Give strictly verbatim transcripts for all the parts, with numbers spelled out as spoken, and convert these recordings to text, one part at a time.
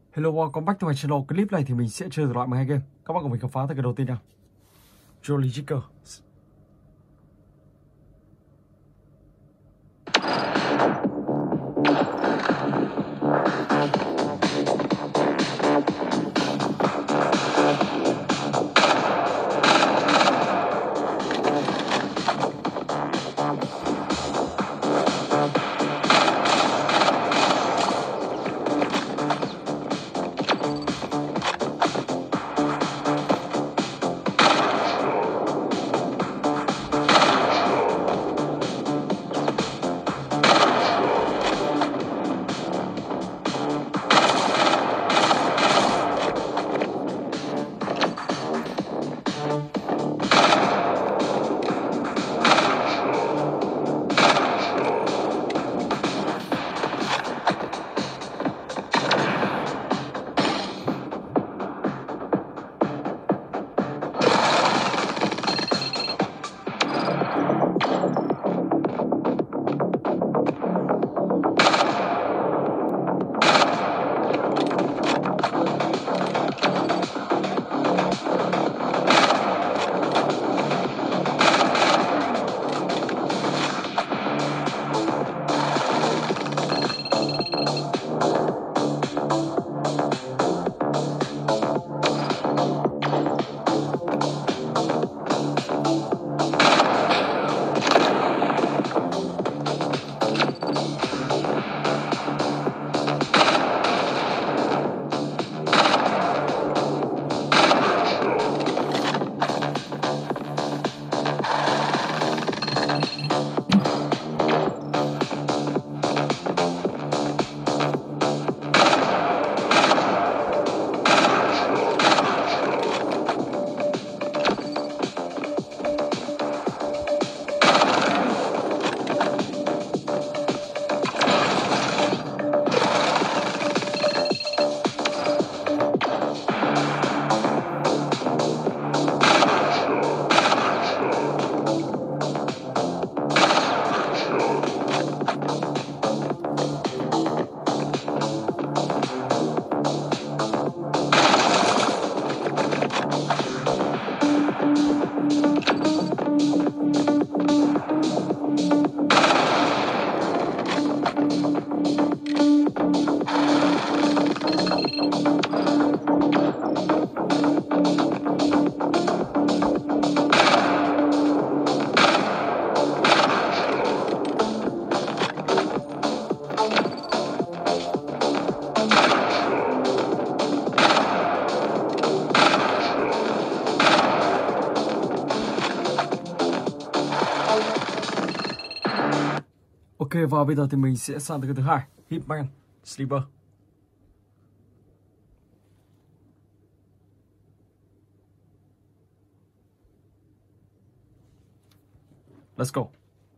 Hello, welcome back to my channel. Clip này thì mình sẽ chơi thể loại mười hai game. Các bạn cùng mình khám phá từ cái đầu tiên nào. Jolly Joker. Ok, và bây giờ thì mình sẽ sang tới cái thứ hai, Hitman Sleeper. Let's go.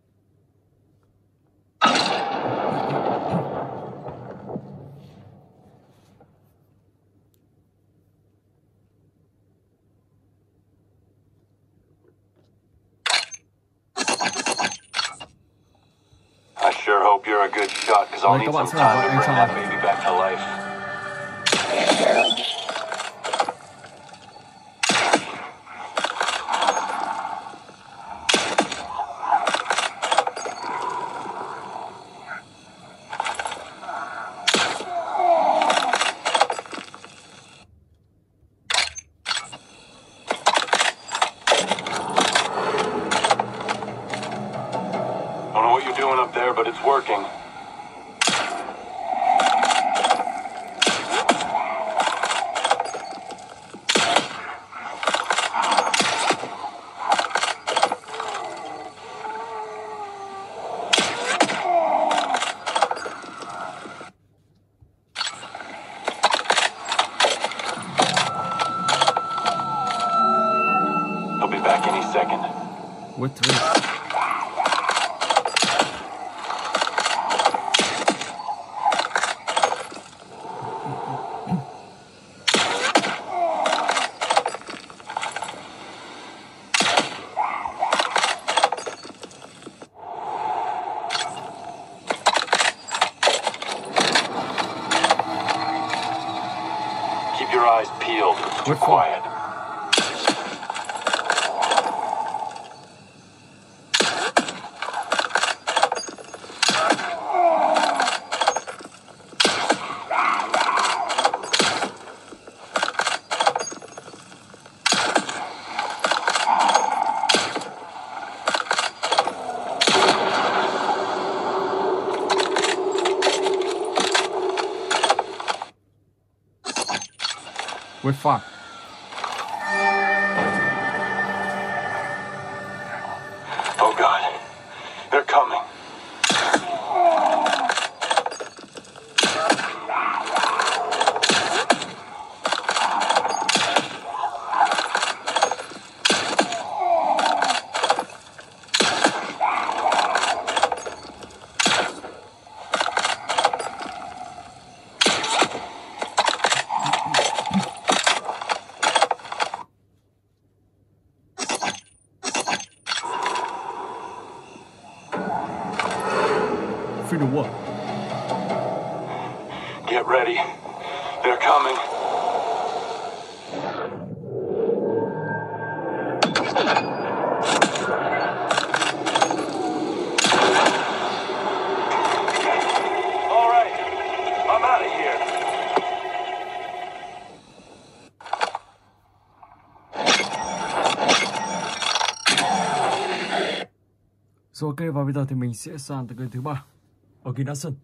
I sure hope you're a good shot, because I'll need some time to bring that baby back to life. Don't know what you're doing up there, but it's working. He'll be back any second. With three. Keep your eyes peeled. We're Quiet. We're fucked. Oh God, they're coming. Finna what? Get ready. They're coming. All right. I'm out of here. Rồi ok, và bây giờ thì mình sẽ sang tới kênh thứ ba. Ok, đã sân.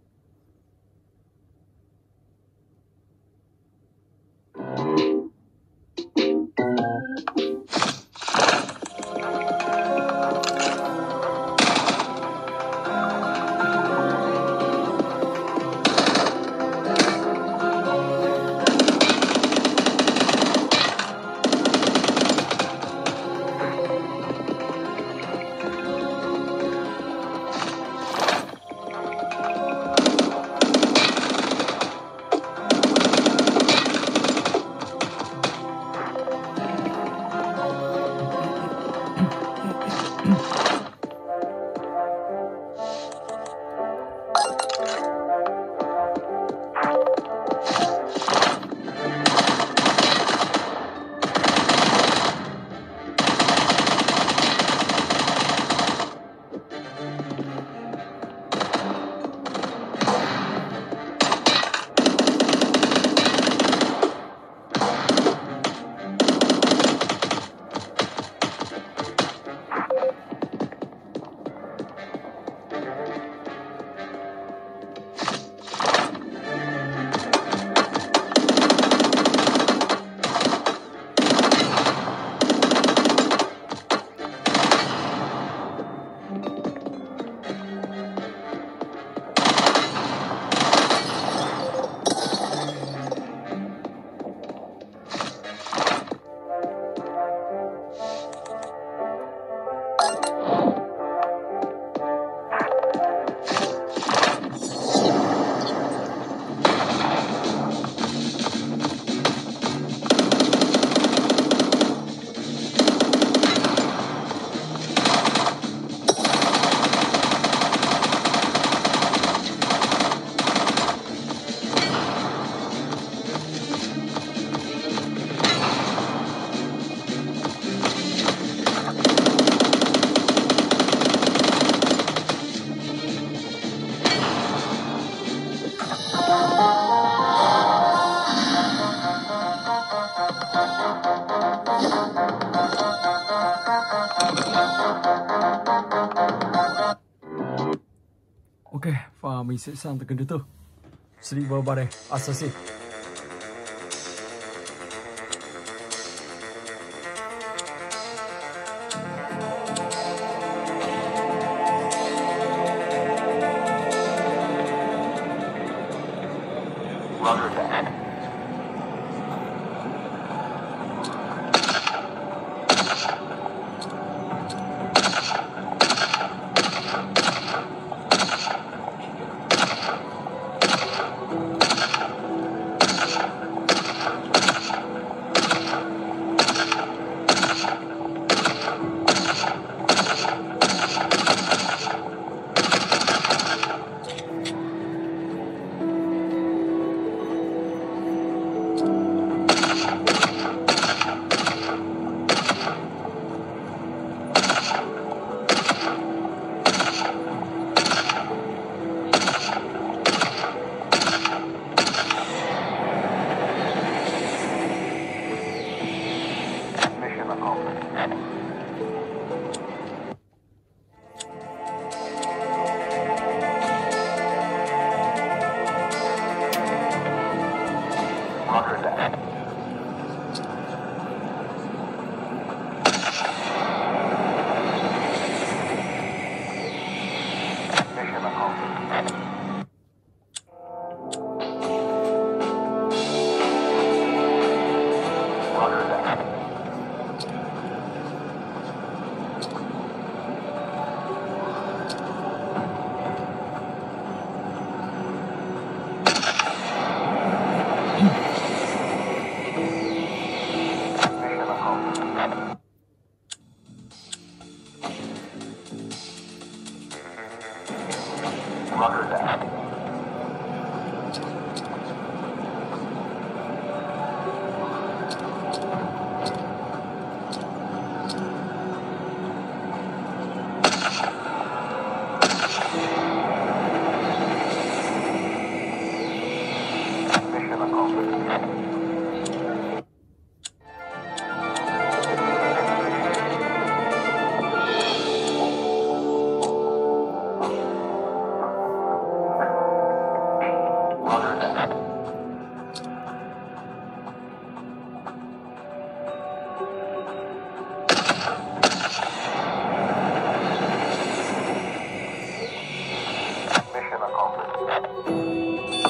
Ok, và mình sẽ sang tới kênh thứ tư. Sleeper ba D Assassin. Roger that. Mission accomplished. Roger that. Mission accomplished. Roger that. Mission accomplished. Roger that. Mission accomplished.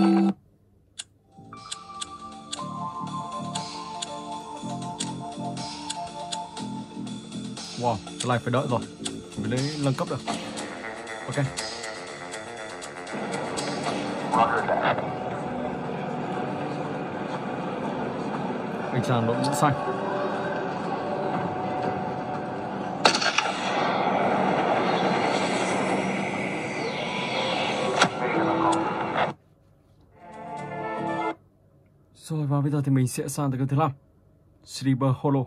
Wow, cái này phải đợi rồi. Mình lấy nâng cấp được. Ok. Roger that. Anh chàng đội mũ xanh. Mission accomplished. Rồi và bây giờ thì mình sẽ sang tới cái thứ năm. Sleeper Hollow.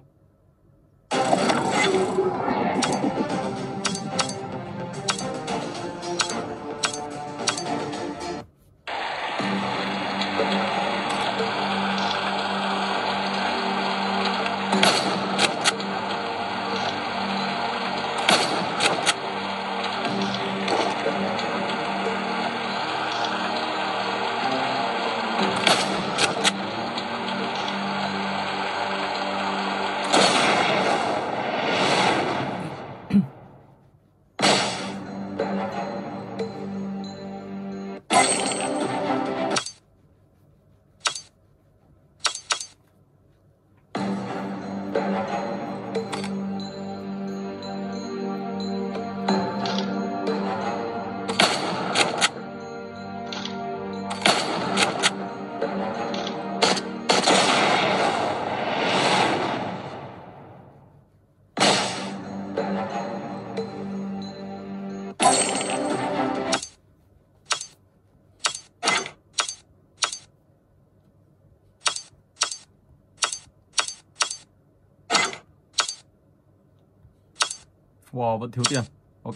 Wow, vẫn thiếu tiền. Ok.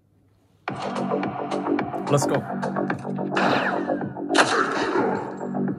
Let's go.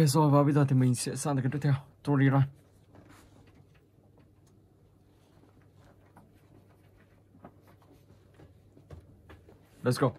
rồi và bây giờ thì mình sẽ sang tới cái tiếp theo, Tony Run. Let's go.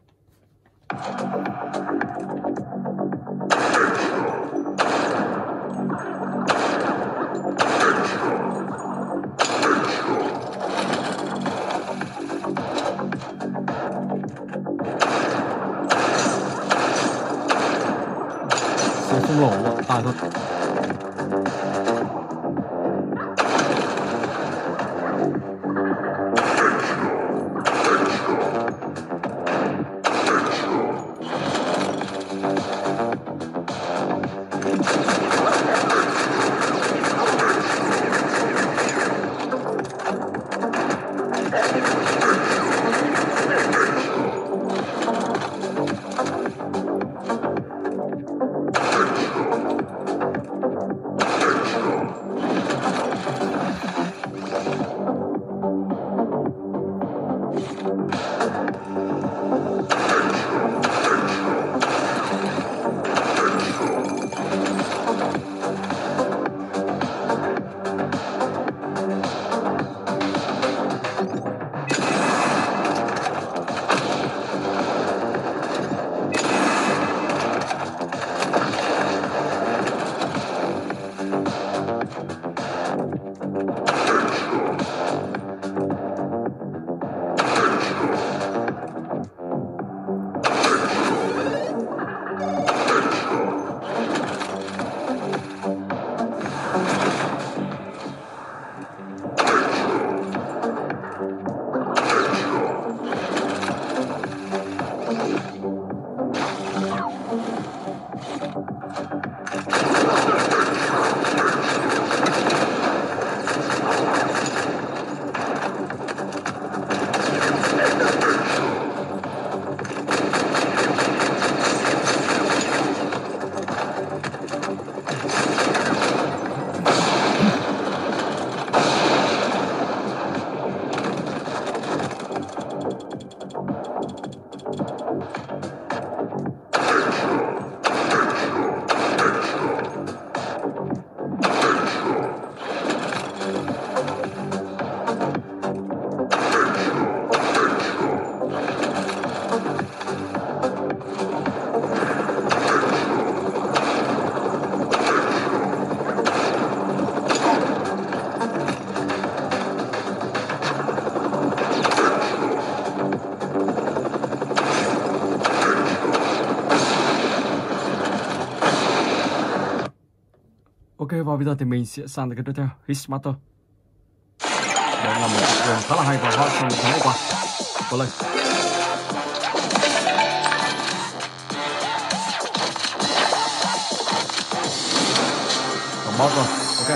Sẽ không lỗ à thôi. Ok, và bây giờ thì mình sẽ sang tới cái tiếp theo, Hitmaster. Đây là một đường khá là hay và hot trong tháng qua. Có lên. Còn boss rồi, ok.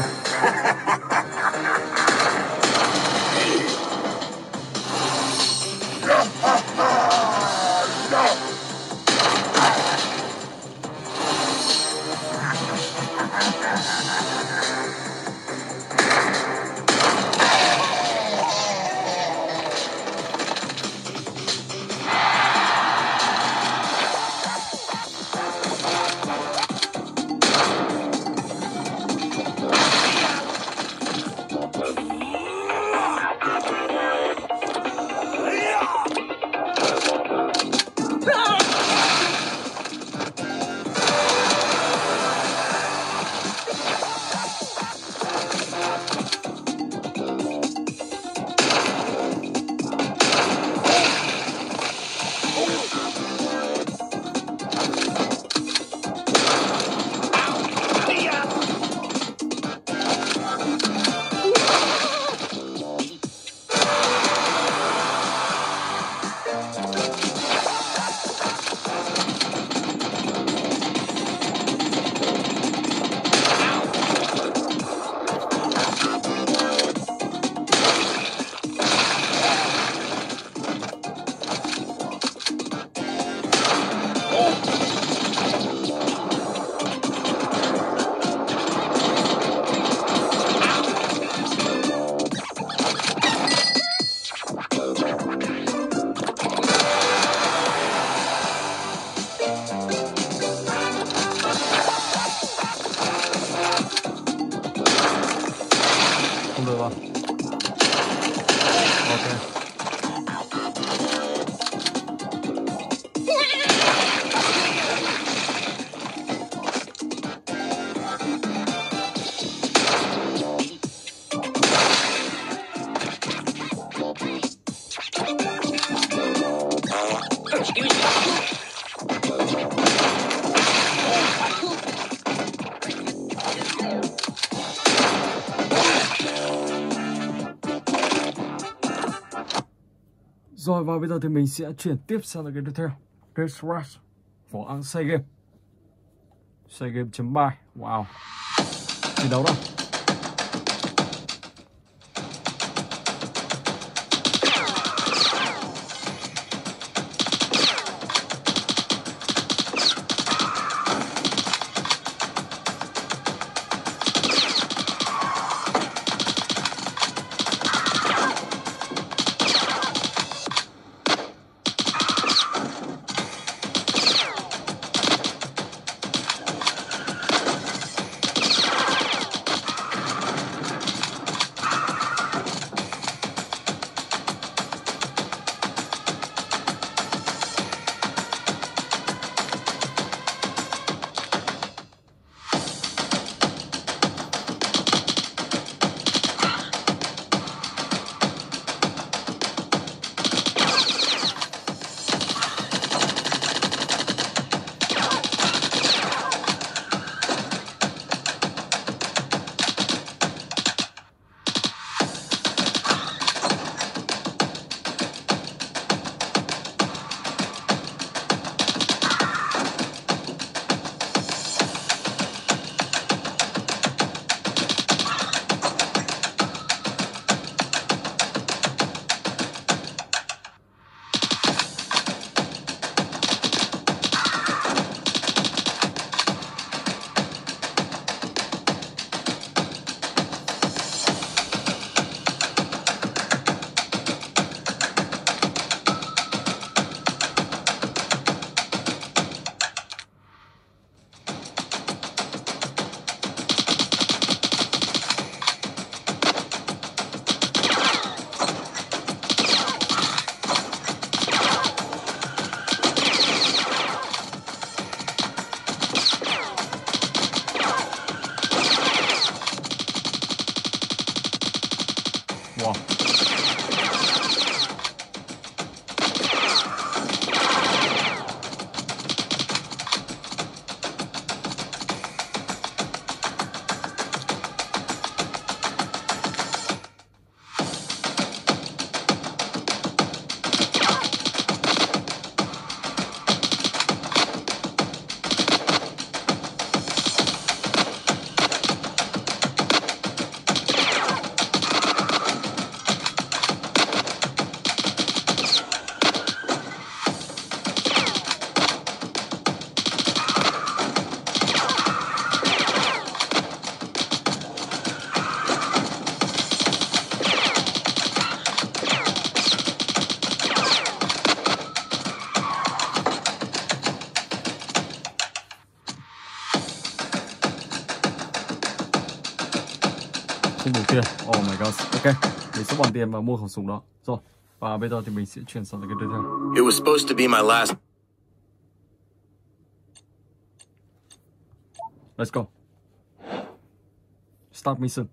được rồi. Ok. Rồi và bây giờ thì mình sẽ chuyển tiếp sang cái tiếp theo. Race Rush của hãng Say Game. Say Game chấm bài. Wow. Chiến đấu đâu. Wow. Không đủ tiền. Oh my god. Ok, mình sẽ bỏ tiền vào mua khẩu súng đó. Rồi, và bây giờ thì mình sẽ chuyển sang cái tiếp theo. It was supposed to be my last. Let's go. Start mission.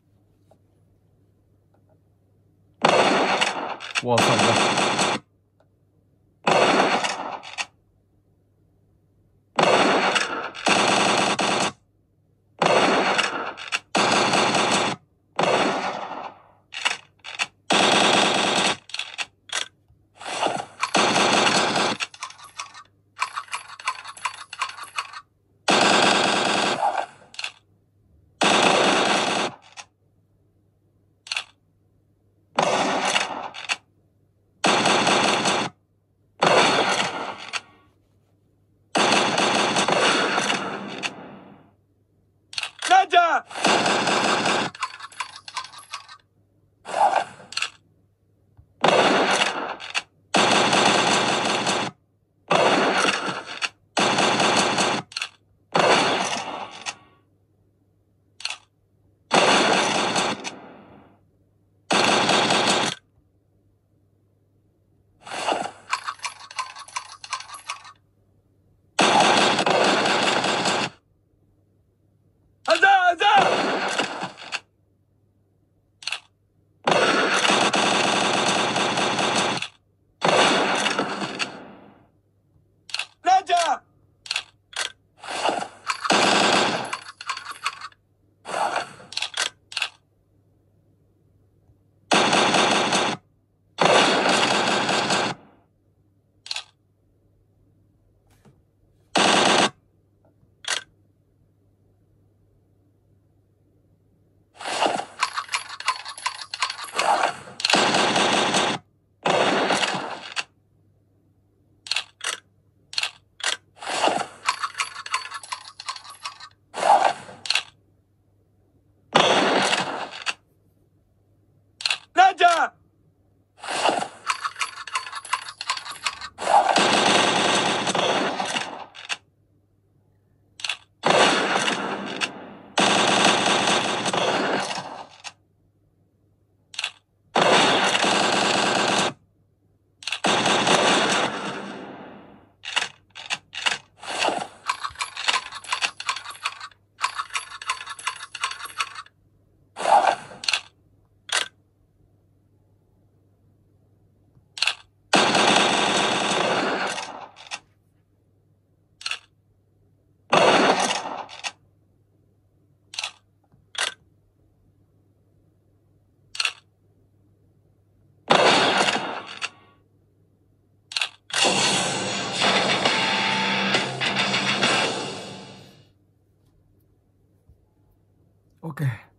Wow, sao vậy?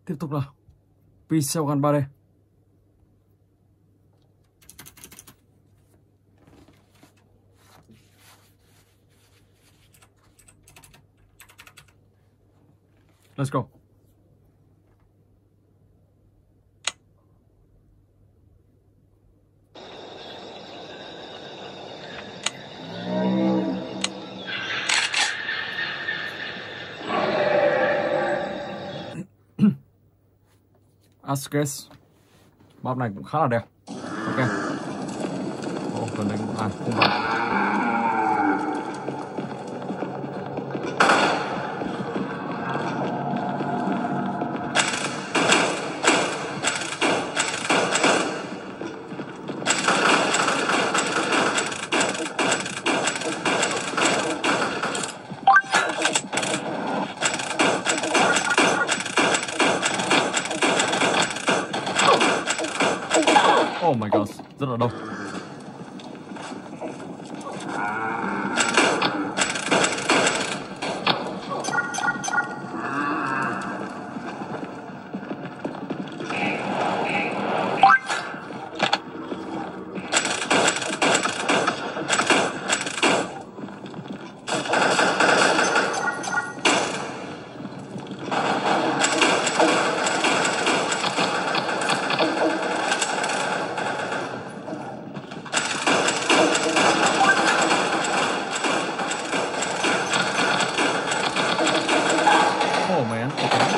Tiếp tục nào. Pixel Gun ba D. Let's go. Ascus. Map này cũng khá là đẹp. Ok. Ồ, cần đánh à, không vào. Oh my god, rất là đông. Oh man, okay.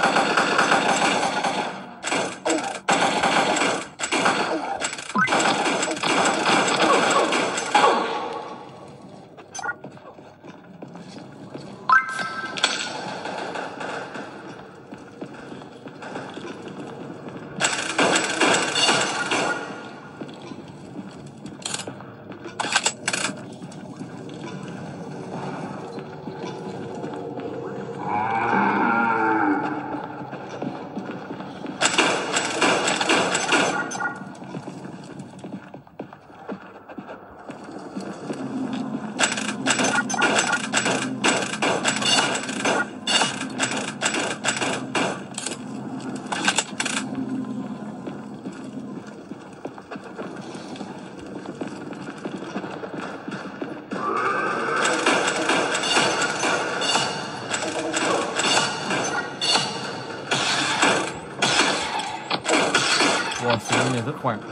Wow, xe này rất khỏe.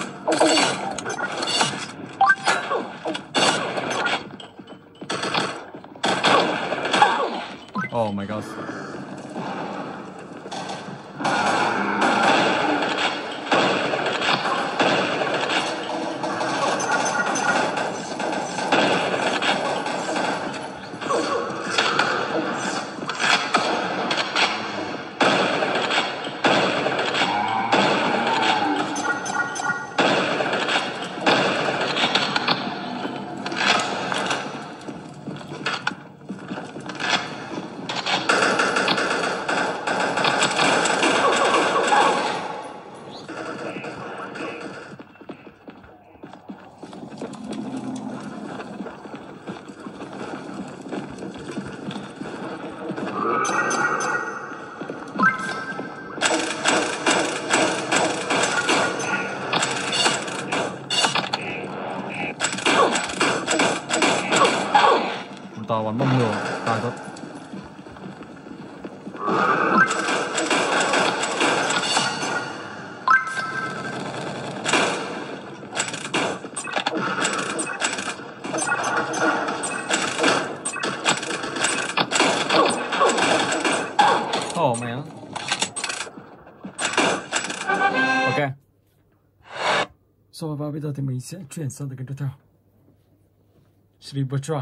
Oh my god. Tàu bắn bom lửa tài thật. Oh man. Ok. Rồi và bây giờ thì mình sẽ chuyển sang cái tiếp theo. Sleeper Try.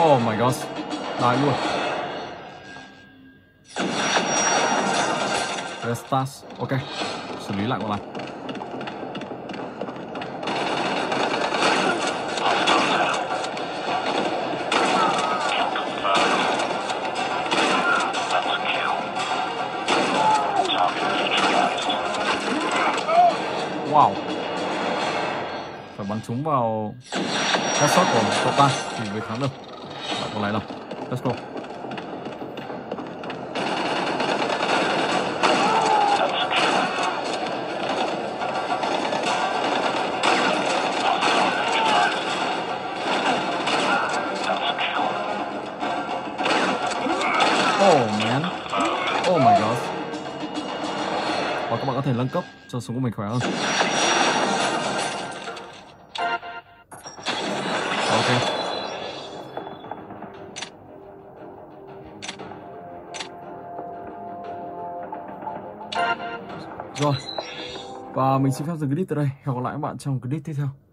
Oh my god. Đài luôn. Restart. Ok. Xử lý lại một lần. Wow. Phải bắn chúng vào headshot của cậu ta thì mới thắng được. Lại còn lại nào. Let's go. Oh man. Oh my god. Và các bạn có thể nâng cấp cho súng của mình khỏe hơn. Ok. Rồi. Và mình xin phép dừng clip tại đây. Hẹn gặp lại các bạn trong clip tiếp theo.